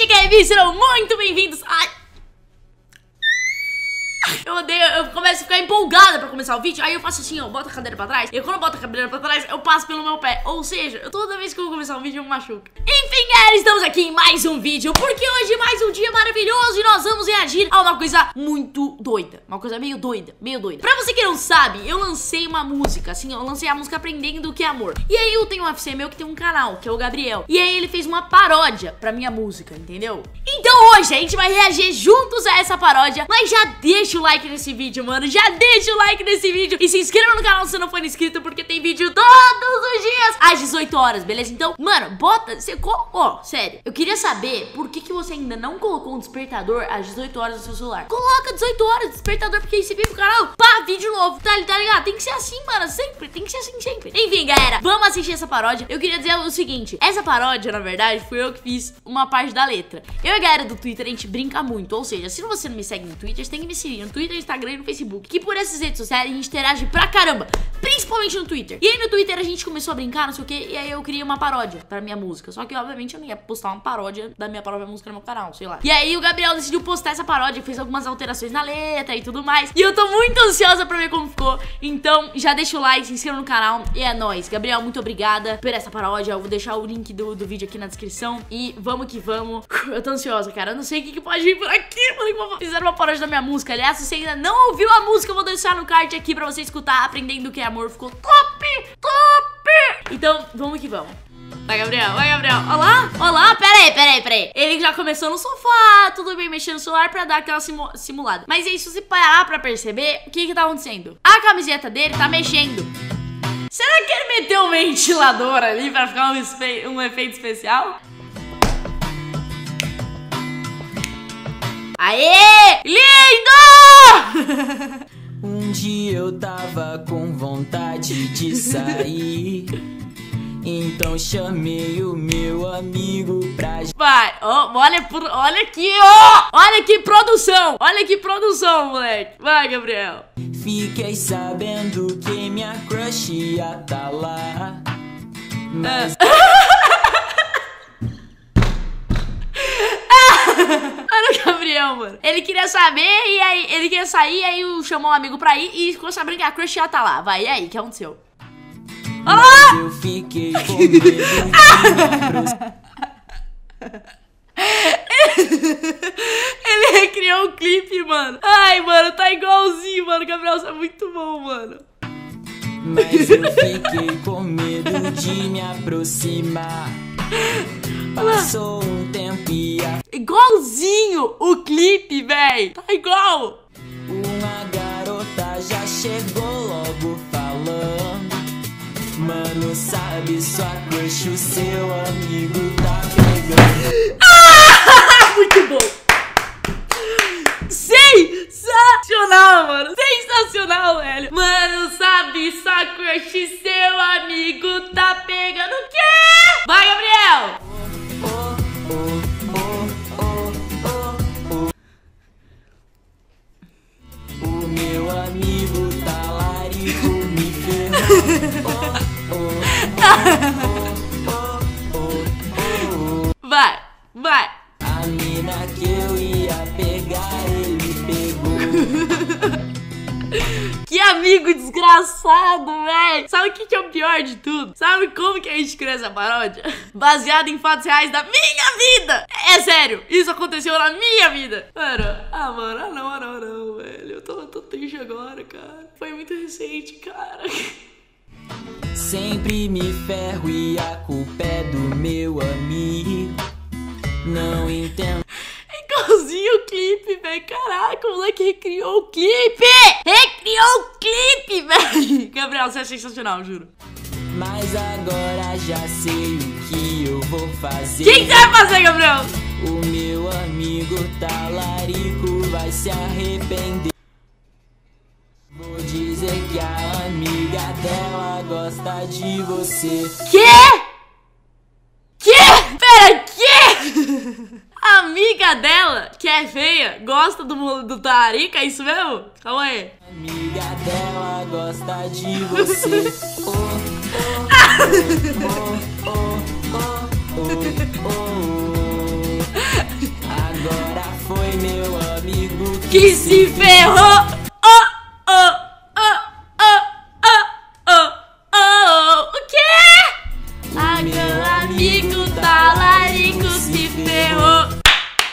Gabi, serão muito bem-vindos. Ai, eu odeio, eu começo a ficar empolgada pra começar o vídeo. Aí eu faço assim, ó, boto a cadeira pra trás. E quando eu boto a cadeira pra trás, eu passo pelo meu pé. Ou seja, toda vez que eu vou começar um vídeo, eu me machuco. Enfim, galera, estamos aqui em mais um vídeo, porque hoje é mais um dia maravilhoso e nós vamos reagir a uma coisa muito doida. Uma coisa meio doida, meio doida. Pra você que não sabe, eu lancei uma música, assim, eu lancei a música Aprendendo o que é Amor. E aí eu tenho um FC meu que tem um canal, que é o Gabriel. E aí ele fez uma paródia pra minha música, entendeu? Então hoje a gente vai reagir juntos a essa paródia. Mas já deixa o like nesse vídeo, mano. Já deixa o like nesse vídeo e se inscreva no canal se não for inscrito, porque tem vídeo todos os dias às 18 horas, beleza? Então, mano, bota, você, ó, sério, eu queria saber por que você ainda não colocou um despertador às 18 horas no seu celular. Coloca 18 horas despertador, porque aí você vem pro canal, pá, vídeo novo, tá ligado? Tem que ser assim, mano, sempre, tem que ser assim sempre. Enfim, galera, vamos assistir essa paródia. Eu queria dizer o seguinte, essa paródia, na verdade, fui eu que fiz uma parte da letra. Eu e a galera do Twitter, a gente brinca muito, ou seja, se você não me segue no Twitter, você tem que me seguir no Twitter, Instagram e no Facebook, que por essas redes sociais a gente interage pra caramba, principalmente no Twitter. E aí no Twitter a gente começou a brincar, não sei o que, e aí eu criei uma paródia pra minha música. Só que obviamente eu não ia postar uma paródia da minha própria música no meu canal, sei lá. E aí o Gabriel decidiu postar essa paródia, fez algumas alterações na letra e tudo mais. E eu tô muito ansiosa pra ver como ficou. Então já deixa o like, se inscreva no canal e é nóis. Gabriel, muito obrigada por essa paródia. Eu vou deixar o link do vídeo aqui na descrição. E vamos que vamos. Eu tô ansiosa, cara. Eu não sei o que pode vir por aqui. Fizeram uma paródia da minha música. Aliás, se você ainda não ouviu a música, eu vou deixar no card aqui pra você escutar. Aprendendo o que é Amor. Ficou top, top. Então, vamos que vamos. Vai, Gabriel, vai, Gabriel. Olá, olá, peraí. Ele já começou no sofá, tudo bem, mexendo no celular pra dar aquela simulada. Mas aí, se você parar pra perceber, o que tá acontecendo? A camiseta dele tá mexendo. Será que ele meteu um ventilador ali pra ficar um efeito especial? Aê! Lindo! Um dia eu tava com vontade de sair, então chamei o meu amigo pra... Vai, ó, olha aqui, ó! Olha que produção! Olha que produção, moleque! Vai, Gabriel! Fiquei sabendo que minha crush ia tá lá, mas... Olha o Gabriel, mano. Ele queria saber e aí ele queria sair, aí chamou um amigo pra ir e ficou sabendo que a crush já tá lá. Vai, e aí, o que aconteceu? Mas eu fiquei com medo de... Ele recriou o clipe, mano. Ai, mano, tá igualzinho, mano. Gabriel, você é muito bom, mano. Mas eu fiquei com medo de me aproximar. Passou um tempo e a... Igualzinho o clipe, véi. Tá igual. Uma garota já chegou logo falando: mano, sabe sua crush, o seu amigo tá pegando. Muito bom. Sensacional, mano. Sensacional, velho. Mano, sabe sua crush, seu amigo tá pegando o quê? Vai, Gabriel. O meu amigo talarico me ferrou. Vai. A mina que eu ia pegar, ele pegou. Que amigo desgraçado, velho. Sabe o que é o pior de tudo? Sabe como que a gente criou essa paródia? Baseado em fatos reais da minha vida. É sério, isso aconteceu na minha vida. Mano, não, velho. Eu tô triste agora, cara. Foi muito recente, cara. Sempre me ferro e a culpa é do meu amigo. Não entendo. Igualzinho o clipe, velho. Caraca, o moleque recriou o clipe! Recriou o clipe, velho! Gabriel, você é sensacional, juro. Mas agora já sei o que eu vou fazer. O que você vai fazer, Gabriel? O meu amigo talarico vai se arrepender. Vou dizer que a amiga dela gosta de você. Quê? Pera, quê? A amiga dela, que é feia, gosta do talarico, é isso mesmo? Calma aí. A amiga dela gosta de você. que se ferrou. O quê? Meu amigo talarico se ferrou.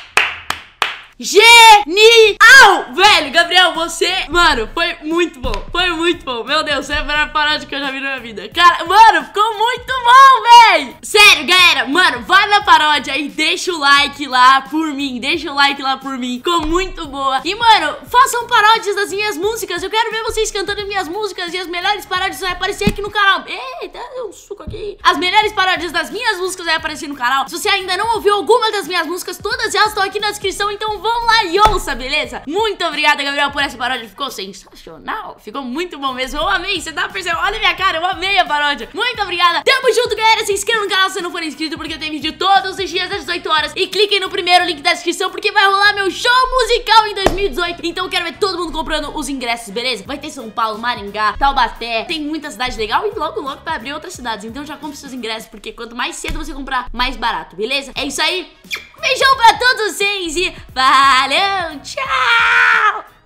Genial! Velho, Gabriel, você... Mano, foi muito bom. Foi muito bom. Meu Deus, é a melhor paródia que eu já vi na minha vida. Cara, mano, ficou muito bom, velho. Sério, galera, mano, vai na paródia e deixa o like lá por mim. Deixa o like lá por mim. Ficou muito boa. E, mano, façam paródias das minhas músicas. Eu quero ver vocês cantando minhas músicas. E as melhores paródias vão aparecer aqui no canal. Eita, deu um suco aqui. As melhores paródias das minhas músicas vão aparecer no canal. Se você ainda não ouviu alguma das minhas músicas, todas elas estão aqui na descrição. Então vamos lá e ouça, beleza? Muito obrigada, Gabriel, por essa paródia. Ficou sensacional. Ficou muito bom mesmo. Eu amei. Você tá percebendo? Olha a minha cara. Eu amei a paródia. Muito obrigada. Tamo junto, galera. Se inscreva no canal se não for inscrito, porque tem vídeo todos os dias às 18 horas. E cliquem no primeiro link da descrição, porque vai rolar meu show musical em 2018. Então eu quero ver todo mundo comprando os ingressos, beleza? Vai ter São Paulo, Maringá, Taubaté. Tem muita cidade legal e logo vai abrir outras cidades. Então já compre seus ingressos, porque quanto mais cedo você comprar, mais barato, beleza? É isso aí. Beijão pra todos vocês e valeu, tchau!